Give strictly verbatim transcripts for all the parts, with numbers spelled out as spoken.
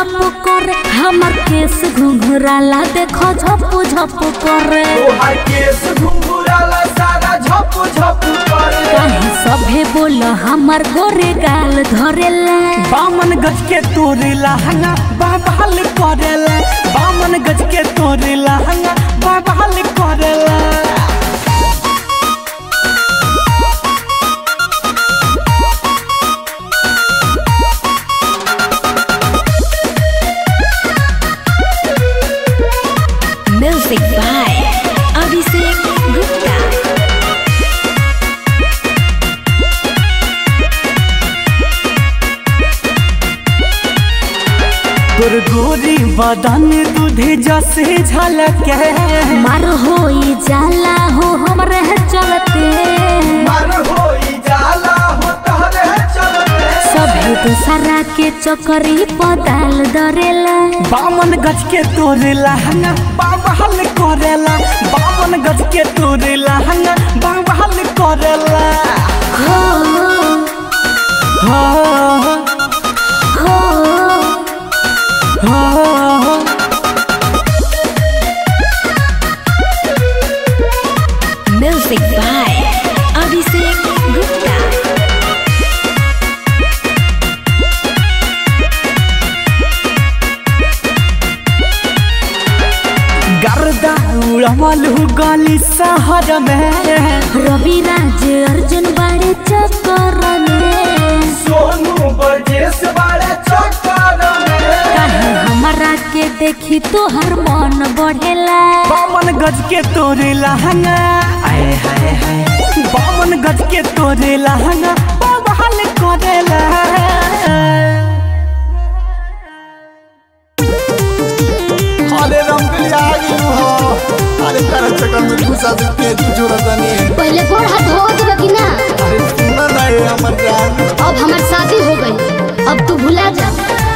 लप करे हमर केस घुंघराला देखो झपू झपू करे तोहार केस घुंघराला सारा झपू झपू करे काहे सभे बोल हमर गोरे गाल धरेला बामन गज के तोरे लहंगा बाबाल करेला बामन गज के तोरे लहंगा बाबाल करेला Music by Abhishek Gupta. तोर गोरी बदन दूधे जैसे झलके मार होई जाला हो हमरे चलते मार होई जाला हो तोहरे चलते सभे दूसरा के चक्करी पताल डरेला बामन गज के तोरे लहंगा बाबाल करेला बामन गज के तोरे लहंगा बाबाल करेला हो हो हो हो Music by Abhishek Gupta. गर्दा उड़वल गली शहर में रवि राज अर्जुन बाड़े चक्कर में सोनू बरजेस बाड़े चक्कर में काहे हमरा के देखी तोहर मन बढ़ेला बामन गज के तोरे लहंगा आए हाय हाय बामन गज के तोरे लहंगा बाबाल करेला अरे रंगली आ गई हो अरे कर चक्कर में घुसा दे के जरूरत नहीं पहले गोड़ हाथ धो देबे कि ना अरे सुना ना ये हमर जान अब हमार शादी हो गई अब तू भुला जा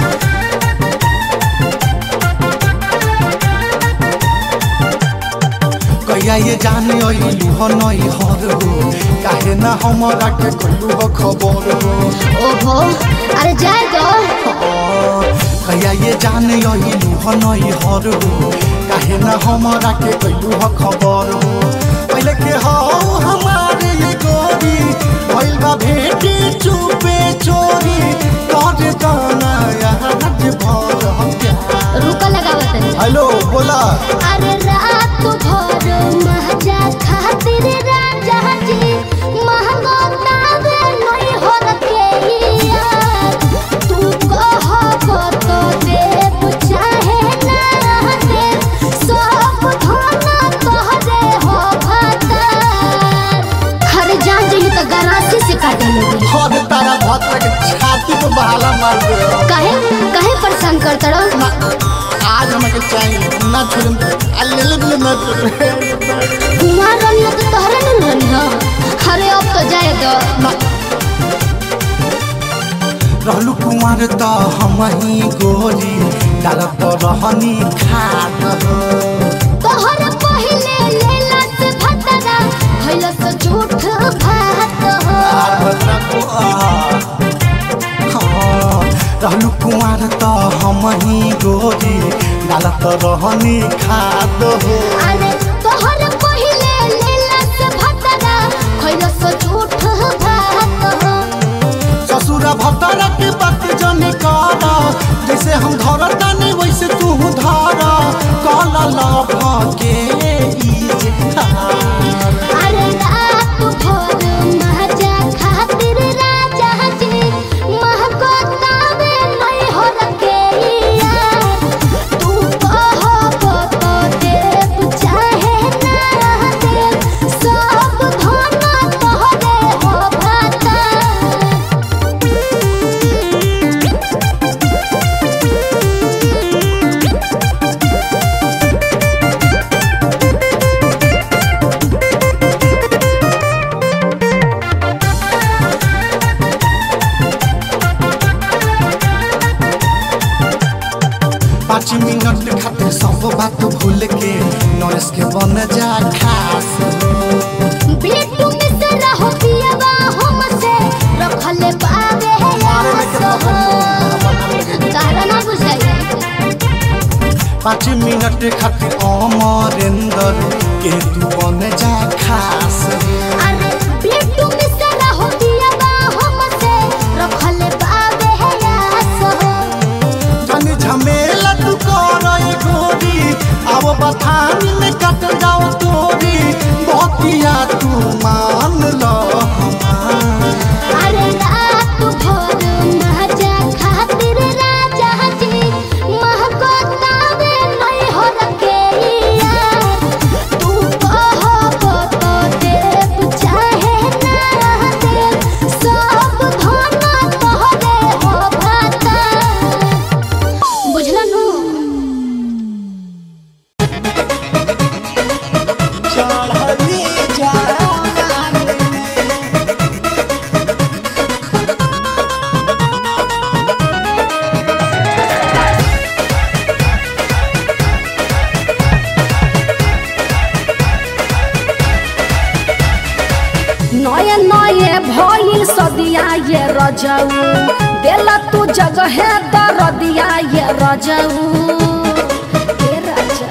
कहिया ये जाने ओइलू हो नई हर हो काहे ना हमरा के कोलू हो खबर हो ओहो अरे जाए दो कहिया ये जाने ओइलू हो नई हर हो काहे ना हमरा के कोलू हो खबर हो पहले के हो हमारे ये गोरी भइल बा भेटी चुपे चोरी कर जाना आज भर हम क्या रुका लगावत है हेलो बोला अरे रात भर महजा खातिर राजा जी महंगा तावे नहीं हो रखे यार तू कह तो देव चाहे ना दे सब धोना तोहरे हो भाता हरे जान जइयो त गरासी से काटे लगी हर तारा भत के छाती पे बहाला मार दे काहे काहे परेशान करत रहो आज हमके चाहिए ना छोड़म अल्ले ले ना कुमार रनिया तो तोहरे न रनिया अरे अब तो जाए दो रहलू कुमार त हम ही गोरी डालत रहनी खात हो तोहर पहिले लेला से भतरा भइला से झूठ भात हो रहलू कुमार त हम ही गोरी डालत रहनी खात हो अरे तोहर पहिले लेला से भतरा भइला से झूठ भात हो ससुरा भतरा के बात जाने कारा जैसे हम धरता नहीं वैसे तू धारा काला लाभ के अरे रात भर महजा खातिर राजा जी महको तावे नहीं हो रखे यार तू कह तो देव चाहे ना दे सब धोना तोहरे हो भाता पाँच मिनट खातिर सब बात भूल के नरेश के बन जा खास बिट्टू मिश्रा हो पियवा हमसे रखले पावे यास हो तारा ना बुझाई पाँच मिनट खातिर अमरेंद्र के तू बन जा खास अरे बिट्टू मिश्रा हो दिया बा हमसे रखले बाबे है आस हो जन झमेला तू कर गोरी अब बथानी में कट जाओ तोरी बतिया तू मान लो अरे रात भर मजा खातिर राजा जी महको तावे नहीं हो रखे यार तू कहो तो देव चाहे ना देव सब धना तोहरे हो भाता बुझलन हो चढ़ली नये नये भइल सदिया ये रजऊ देला तू जगह दरदिया ये रजऊ हे राजा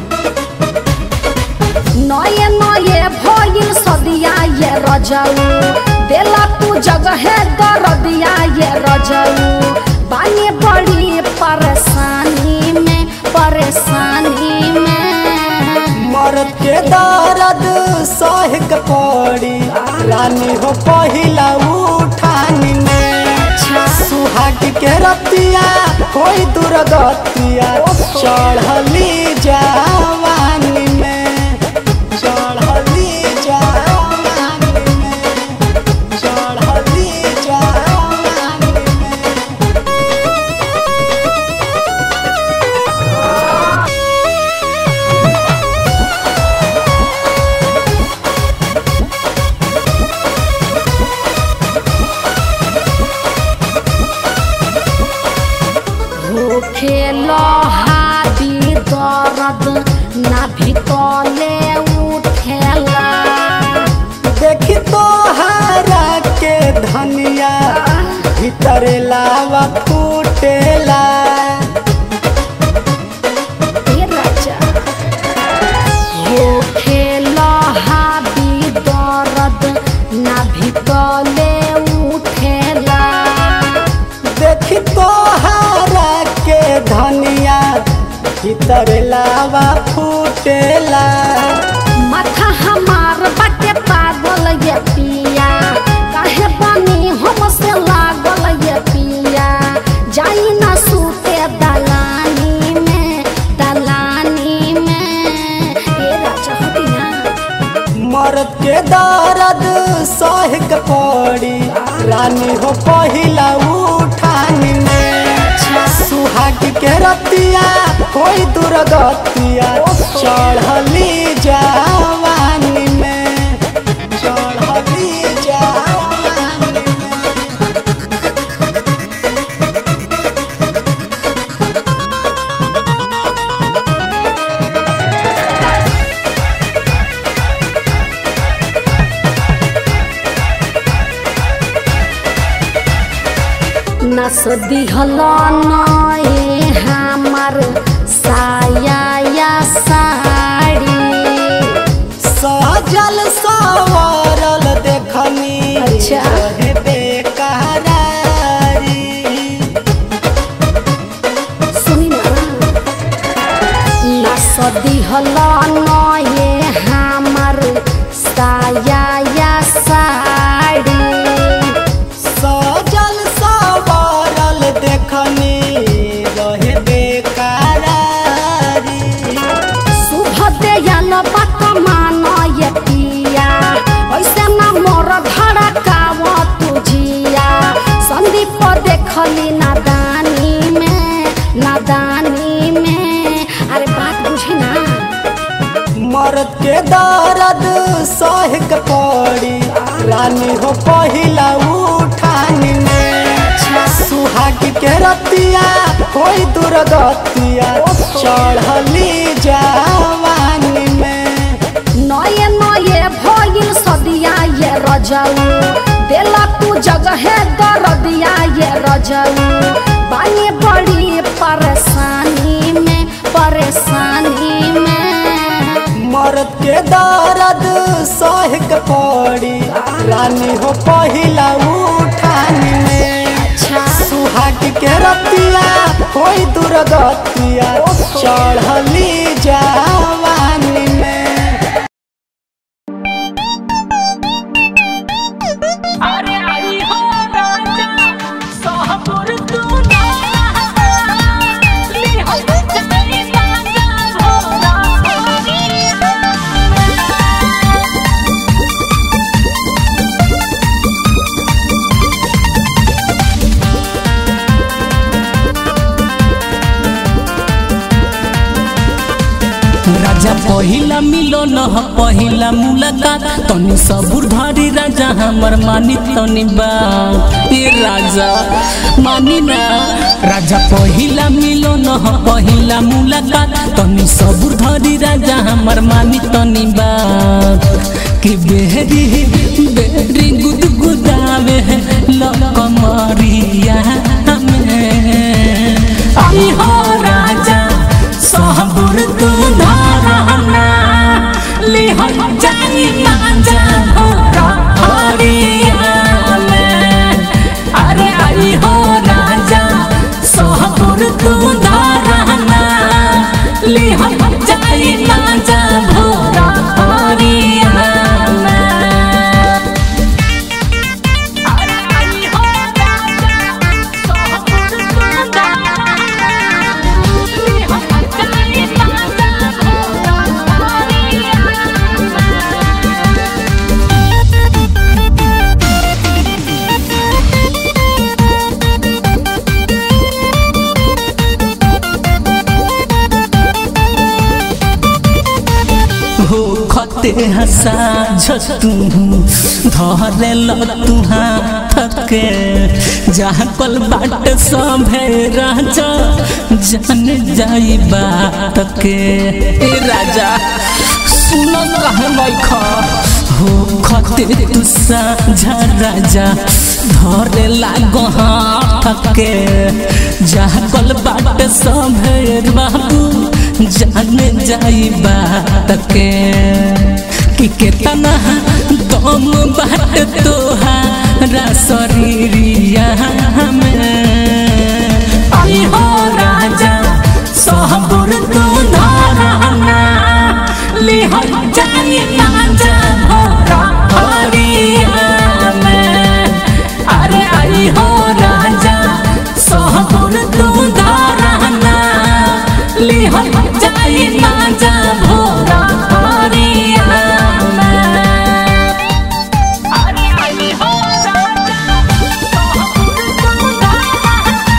नये नये भइल सदिया ये रजऊ देला तू जगह दरदिया ये रजऊ बानी बड़ी परेशानी में परेशानी में मर्द के दर्द सह के पड़ी रानी हो पहिला उठानी में सुहाग के रतिया कोई दुर्गतिया चढ़ली जवानी में चढ़ली जवानी में चढ़ली जवानी में खेलो हादी दर्द ना भितले उठेला देखी तो हरा के धनिया भीतर लावा फूटेला हे राजा हो खेलो हादी दर्द ना भितले उठेला देखी तो हरा के धनिया भीतर लावा फूटेला माथा हमार बाटे पागल ये पिया काहे बनी हमसे लागल ये पिया जाई ना सूते दलानी में दलानी में हे राजा हटिया मर्द के दर्द सह के पड़ी रानी हो पहिला उठानी में सुहाग के रतिया कोई दुर्गतिया चढ़ली जवानी में चढ़ली जवानी नस दिहला नए हमार साया या साड़ी सजल सवारल देखनी अच्छा। रहे बेकरारी सुनी ना नस दिहला नए हमार साया या साड़ी सजल सवारल देखनी रहे बेकरारी शुभ दयाल बात मान ये पिया ऐसे ना मोर धड़काव तुझिया संदीप देखली नादानी में नादानी में अरे बात बुझी ना मर्द के दर्द सह के पड़ी रानी हो पहिला उठानी में सुहाग के रतिया कोई दुर्गतिया चढ़ली जवानी में नये नये भइल सदिया ये रजऊ देला तू जगह दरदिया ये रजऊ बानी बड़ी परेशानी में परेशानी परेशानी में। मर्द के दर्द सह के पड़ी रानी हो पहिला उठानी में। सुहाग के रतिया कोई दुर्गतिया चढ़ली जवानी में। अरे आई हो राजा सोहपुर तू ना ली हो चली राजा भोला राजा पहिला मिलन ह पहिला मुलाकात तनी सबुर धरी राजा हमर मानी तनी बात ए राजा मानी ना। राजा पहिला मिलन ह पहिला मुलाकात तनी सबुर धरी राजा हमर मानी तनी बात कि बेहरी बेहरी गुदगुदावे लकमरिया में। आई हो राजा सोहपुर तू धारना ली हो जानी मांझा भोरा हरिया में। अरे आई हो राजा सोहपुर तू धारना ली हो जानी मांझा भोरा हरिया में। अरे आई हो राजा सोहपुर तू धारना ली हो जानी मांझा भोरा हरिया हो खते हसा झतू धरे ल तुहा थके जहाँ कल बाट सभे राजा जान जाई बात के। ए राजा सुन कहे लखा हो खते तू साझा राजा धरे लागो हाथ के जहाँ कल बाट सभे बाबू जान जाई बात के। कि केतना दम बाट तोहारा शरीरिया में। आई हो राजा सोहपुर तू धारना ली हो जानी मांझा भोरा हरिया में। अरे आई हो राजा सोहपुर तू धारना ली हो जानी मांझा भोरा हरिया में। अरे आई हो राजा सोहपुर तू धारना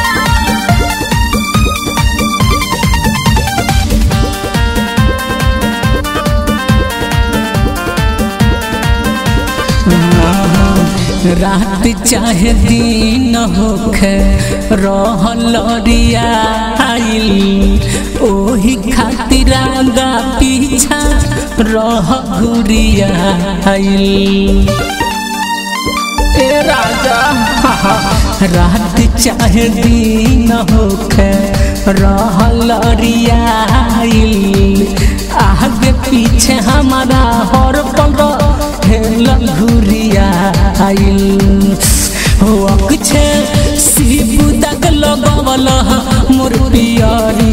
रात चाहे दिन होखे रहल रियाइल ओही खातिर आगा पीछा रह घुरियाइल। ए राजा रात चाहे दिन होखे रहल रियाइल आगे पीछे हमारा हर पल हेल घुरियाइल। हो अक्षे शिव दग लगवल मोर पियरी